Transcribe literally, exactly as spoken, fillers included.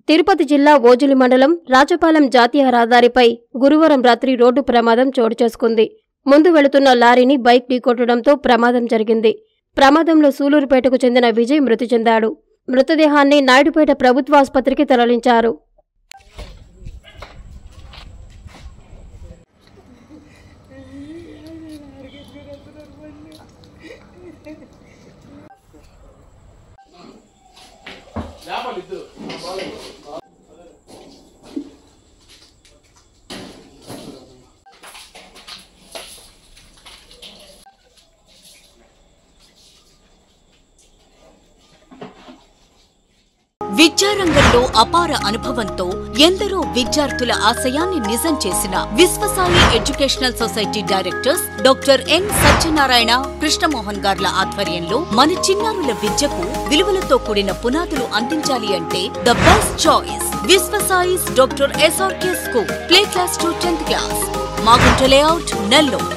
తిరుపతి జిల్లా ఓజులి మండలం రాజపాలెం జాతీయ రహదారిపై గురువారం రాత్రి రోడ్డు ప్రమాదం చోటు చేసుకుంది. ముందు వెళుతున్న లారీని బైక్ ఢీకొట్టడంతో ప్రమాదం జరిగింది. ప్రమాదంలో సూలూరుపేటకు చెందిన విజయ్ మృతి చెందాడు. మృతదేహాన్ని నాయుడుపేట ప్రభుత్వ ఆసుపత్రికి తరలించారు. విద్యారంగంలో అపార అనుభవంతో ఎందరో విద్యార్థుల ఆశయాన్ని నిజం చేసిన Viswasai educational society directors doctor N Satyanarayana Krishnamohan గార్ల ఆధ్వర్యంలో మన చిన్నారుల విద్యకు విలువలతో కూడిన పునాదులు అందించాలి అంటే ద బెస్ట్ చాయిస్ విశ్వసాయిస్ doctor SRK school, play class to tenth class, Magunta layout, Nellore.